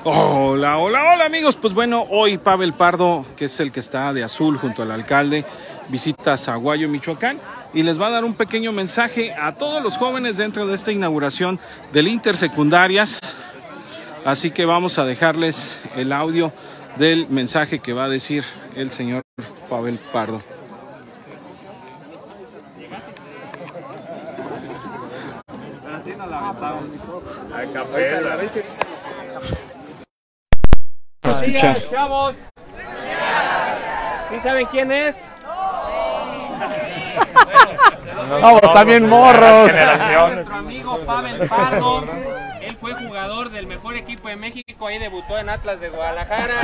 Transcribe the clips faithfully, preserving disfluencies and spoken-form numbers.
Hola, hola, hola amigos, pues bueno, hoy Pavel Pardo, que es el que está de azul junto al alcalde, visita Sahuayo, Michoacán, y les va a dar un pequeño mensaje a todos los jóvenes dentro de esta inauguración del Intersecundarias. Así que vamos a dejarles el audio del mensaje que va a decir el señor Pavel Pardo. Así nos la aventamos. A capela. Buenos días, chavos. ¿Sí saben quién es? No, no, no también morros. Nuestro amigo Pavel Pardo. Él fue jugador del mejor equipo de México, ahí debutó en Atlas de Guadalajara.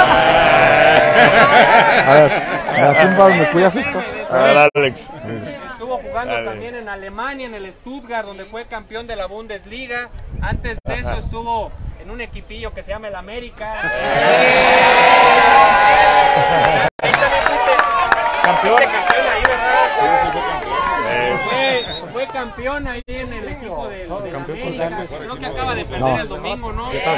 A ver, a ver, ¿me cuidas esto? A ver, Alex. Estuvo jugando Dale. también en Alemania, en el Stuttgart, donde fue campeón de la Bundesliga. Antes de eso estuvo en un equipillo que se llama el América. Ahí también fuiste campeón. campeón ahí, ¿verdad? Sí, sí, fue campeón. Fue, fue campeón ahí en el equipo del, del América. Creo que acaba de perder no. el domingo, ¿no? Eh,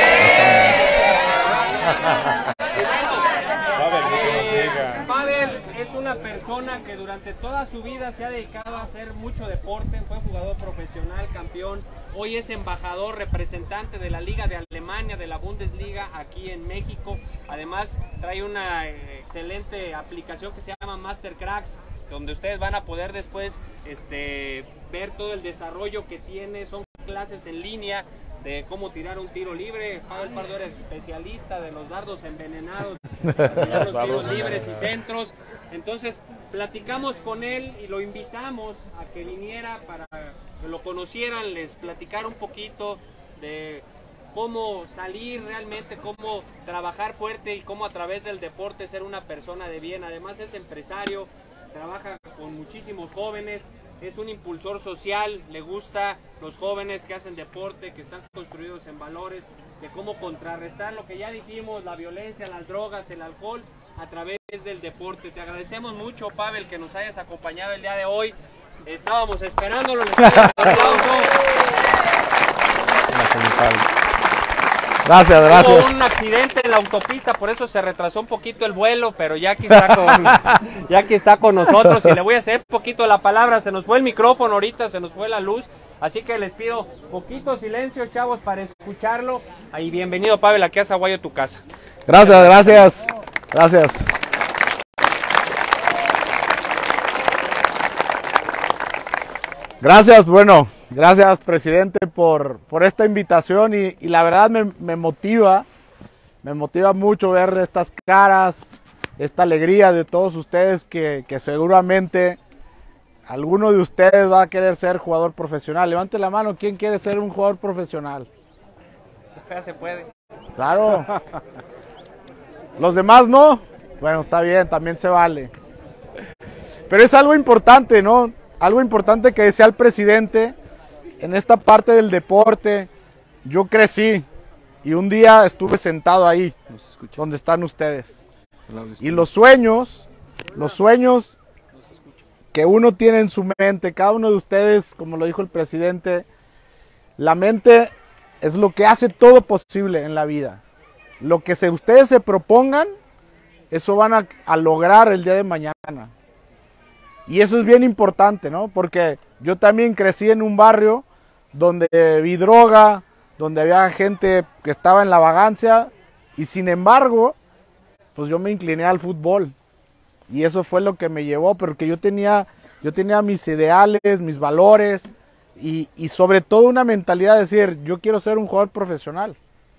Pavel es una persona que durante toda su vida se ha dedicado a hacer mucho deporte, fue jugador profesional, campeón, hoy es embajador, representante de la Liga de Alemania, de la Bundesliga aquí en México. Además trae una excelente aplicación que se llama Mastercracks, donde ustedes van a poder después este, ver todo el desarrollo que tiene. Son clases en línea de cómo tirar un tiro libre. Pavel Pardo era especialista de los dardos envenenados, de los tiros libres y centros. Entonces platicamos con él y lo invitamos a que viniera para que lo conocieran, les platicara un poquito de cómo salir realmente, cómo trabajar fuerte y cómo a través del deporte ser una persona de bien. Además es empresario, trabaja con muchísimos jóvenes, es un impulsor social, le gusta los jóvenes que hacen deporte, que están construidos en valores, de cómo contrarrestar lo que ya dijimos, la violencia, las drogas, el alcohol, a través del deporte. Te agradecemos mucho, Pavel, que nos hayas acompañado el día de hoy. Estábamos esperándolo, les pido un aplauso. Gracias, gracias. Hubo un accidente en la autopista, por eso se retrasó un poquito el vuelo, pero ya aquí está con, ya aquí está con nosotros y le voy a hacer un poquito la palabra. Se nos fue el micrófono ahorita, se nos fue la luz, así que les pido poquito silencio, chavos, para escucharlo. Ahí, bienvenido, Pavel, aquí a Sahuayo, tu casa. Gracias, gracias, gracias. Gracias, bueno. Gracias, presidente, por, por esta invitación y, y la verdad me, me motiva, me motiva mucho ver estas caras, esta alegría de todos ustedes que, que seguramente alguno de ustedes va a querer ser jugador profesional. Levante la mano, ¿quién quiere ser un jugador profesional? Ya se puede. Claro. ¿Los demás no? Bueno, está bien, también se vale. Pero es algo importante, ¿no? Algo importante que decía el presidente. En esta parte del deporte, yo crecí y un día estuve sentado ahí, donde están ustedes. Y los sueños, los sueños que uno tiene en su mente, cada uno de ustedes, como lo dijo el presidente, la mente es lo que hace todo posible en la vida. Lo que se, ustedes se propongan, eso van a, a lograr el día de mañana. Y eso es bien importante, ¿no? Porque yo también crecí en un barrio donde vi droga, donde había gente que estaba en la vagancia y sin embargo, pues yo me incliné al fútbol y eso fue lo que me llevó, porque yo tenía, yo tenía mis ideales, mis valores y, y sobre todo una mentalidad de decir, yo quiero ser un jugador profesional.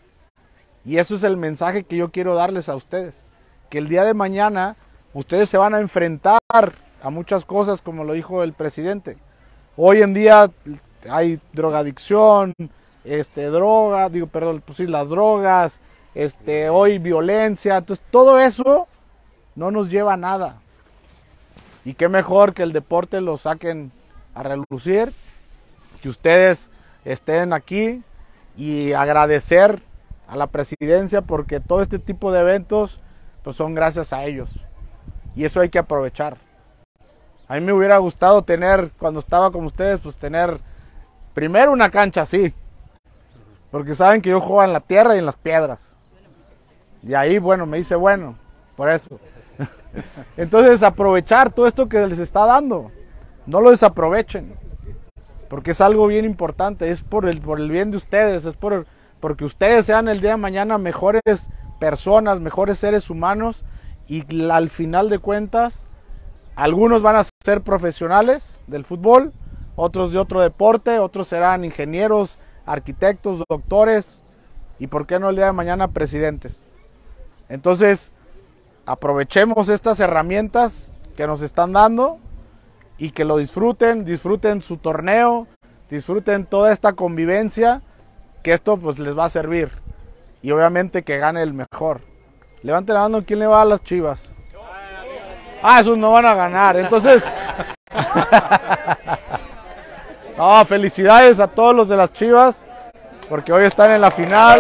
Y eso es el mensaje que yo quiero darles a ustedes, que el día de mañana ustedes se van a enfrentar a muchas cosas, como lo dijo el presidente. Hoy en día hay drogadicción, este, droga, digo, perdón, pues sí, las drogas, este, hoy violencia, entonces todo eso no nos lleva a nada. Y qué mejor que el deporte lo saquen a relucir, que ustedes estén aquí y agradecer a la presidencia porque todo este tipo de eventos pues son gracias a ellos y eso hay que aprovechar. A mí me hubiera gustado tener, cuando estaba con ustedes, pues tener primero una cancha así, porque saben que yo juego en la tierra y en las piedras. Y ahí, bueno, me dice bueno, por eso. Entonces, aprovechar todo esto que les está dando. No lo desaprovechen, porque es algo bien importante, es por el, por el bien de ustedes, es por, porque ustedes sean el día de mañana mejores personas, mejores seres humanos, y al final de cuentas, algunos van a ser profesionales del fútbol, otros de otro deporte, otros serán ingenieros, arquitectos, doctores, y por qué no el día de mañana presidentes. Entonces, aprovechemos estas herramientas que nos están dando y que lo disfruten, disfruten su torneo, disfruten toda esta convivencia, que esto pues les va a servir, y obviamente que gane el mejor. Levanten la mano, ¿quién le va a las Chivas? Ah, esos no van a ganar, entonces no, felicidades a todos los de las Chivas, porque hoy están en la final.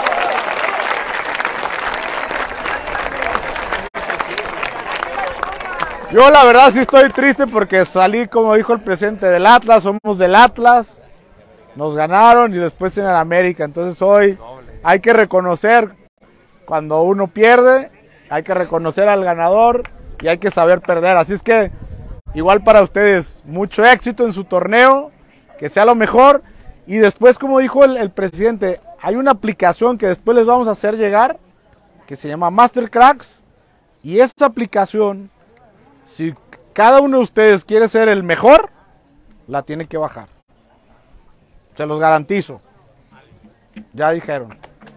Yo la verdad sí estoy triste porque salí, como dijo el presidente, del Atlas, somos del Atlas, nos ganaron y después en el América, entonces hoy hay que reconocer cuando uno pierde, hay que reconocer al ganador y hay que saber perder, así es que igual para ustedes, mucho éxito en su torneo, que sea lo mejor, y después, como dijo el, el presidente, hay una aplicación que después les vamos a hacer llegar, que se llama Mastercracks, y esa aplicación, si cada uno de ustedes quiere ser el mejor, la tiene que bajar. Se los garantizo. Ya dijeron.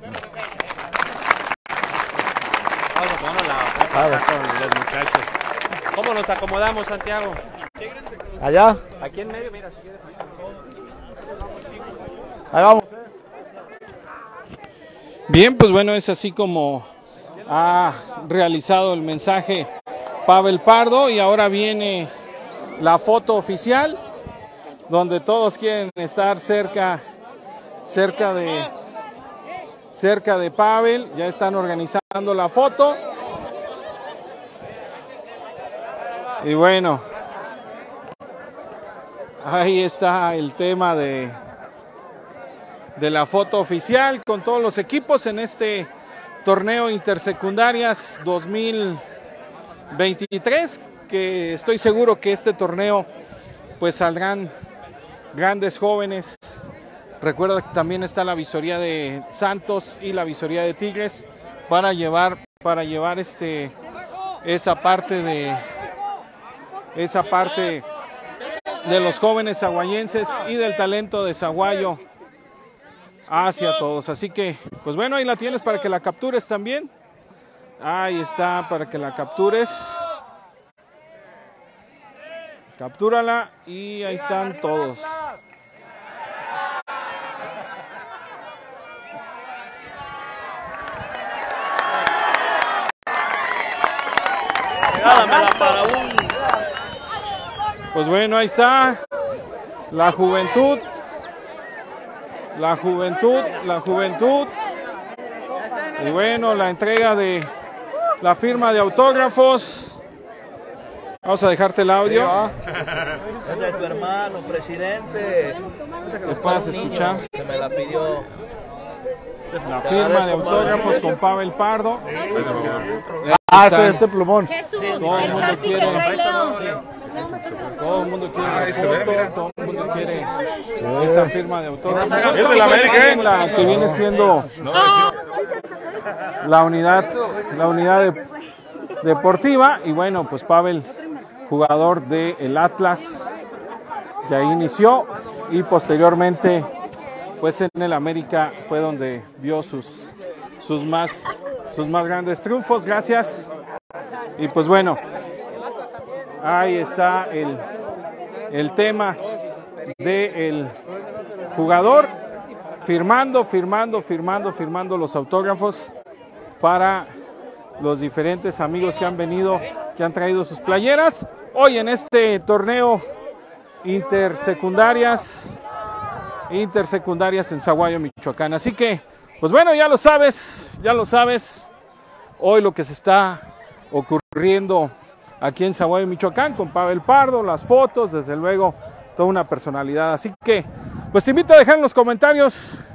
Vamos a ponernos la foto acá con los muchachos. ¿Cómo nos acomodamos, Santiago? Allá. Aquí en medio, mira, si quieres. Ahí vamos. Bien, pues bueno, es así como ha realizado el mensaje Pavel Pardo, y ahora viene la foto oficial, donde todos quieren estar cerca, cerca de, cerca de Pavel. Ya están organizando la foto. Y bueno, ahí está el tema de, de la foto oficial con todos los equipos en este torneo Intersecundarias dos mil veintitrés, que estoy seguro que este torneo pues saldrán grandes jóvenes. Recuerda que también está la visoría de Santos y la visoría de Tigres para llevar para llevar este esa parte de esa parte de los jóvenes saguayenses y del talento de Saguayo hacia todos. Así que pues bueno, ahí la tienes para que la captures también. Ahí está, para que la captures. Captúrala y ahí están todos. Pues bueno, ahí está la juventud. La juventud, la juventud. Y bueno, la entrega de la firma de autógrafos. Vamos a dejarte el audio. Ese es tu hermano, presidente. Que puedas escuchar. Se me la pidió. La firma de autógrafos con Pavel Pardo. Ah, este, este plumón. Todo el mundo quiere. Todo el mundo quiere la foto, todo el mundo quiere esa firma de autógrafos. Es de la América, ¿eh? La que viene siendo la unidad, la unidad de, deportiva. Y bueno, pues Pavel, jugador del Atlas, de ahí inició y posteriormente pues en el América fue donde vio sus, sus, más, sus más grandes triunfos. Gracias. Y pues bueno, ahí está el, el tema del jugador firmando, firmando, firmando, firmando los autógrafos para los diferentes amigos que han venido, que han traído sus playeras. Hoy en este torneo intersecundarias, intersecundarias en Saguayo, Michoacán. Así que, pues bueno, ya lo sabes, ya lo sabes, hoy lo que se está ocurriendo aquí en Saguayo, Michoacán, con Pavel Pardo, las fotos, desde luego, toda una personalidad. Así que, pues te invito a dejar en los comentarios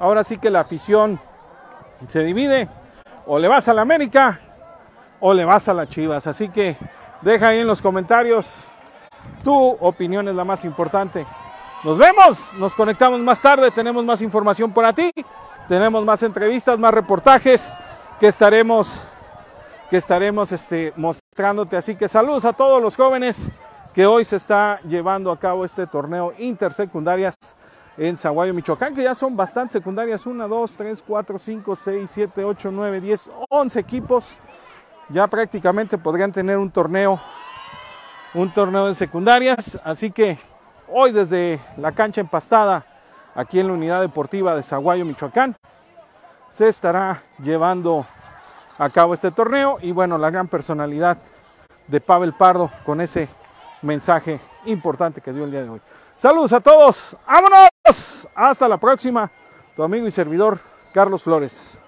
ahora sí que la afición se divide, o le vas a la América o le vas a las Chivas. Así que deja ahí en los comentarios, tu opinión es la más importante. Nos vemos, nos conectamos más tarde, tenemos más información para ti, tenemos más entrevistas, más reportajes que estaremos, que estaremos este, mostrándote. Así que saludos a todos los jóvenes que hoy se está llevando a cabo este torneo intersecundarias en Sahuayo, Michoacán, que ya son bastantes secundarias, uno, dos, tres, cuatro, cinco, seis, siete, ocho, nueve, diez, once equipos. Ya prácticamente podrían tener un torneo, un torneo de secundarias. Así que hoy desde la cancha empastada, aquí en la unidad deportiva de Sahuayo, Michoacán, se estará llevando a cabo este torneo. Y bueno, la gran personalidad de Pavel Pardo con ese mensaje importante que dio el día de hoy. Saludos a todos, ¡vámonos! Hasta la próxima, tu amigo y servidor Carlos Flores.